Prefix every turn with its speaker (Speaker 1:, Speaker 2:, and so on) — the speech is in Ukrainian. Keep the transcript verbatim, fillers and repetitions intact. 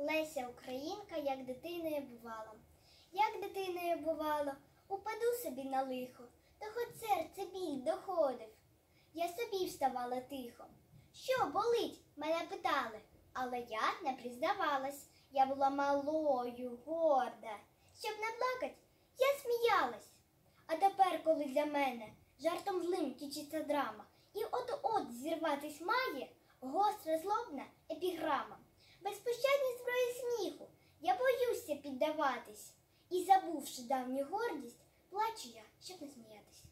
Speaker 1: Леся Українка, як дитиною бувало. Як дитиною бувало, упаду собі на лихо, та хоч серце біль доходив. Я собі вставала тихо. Що болить? Мене питали, але я не признавалась. Я була малою, горда. Щоб не плакать, я сміялась. А тепер, коли для мене жартом злим кінчиться драма, і от-от зірватись має гостра злобна епіграма. Безпощадні зброї сміху, я боюся піддаватись. І, забувши давню гордість, плачу я, щоб не сміятись.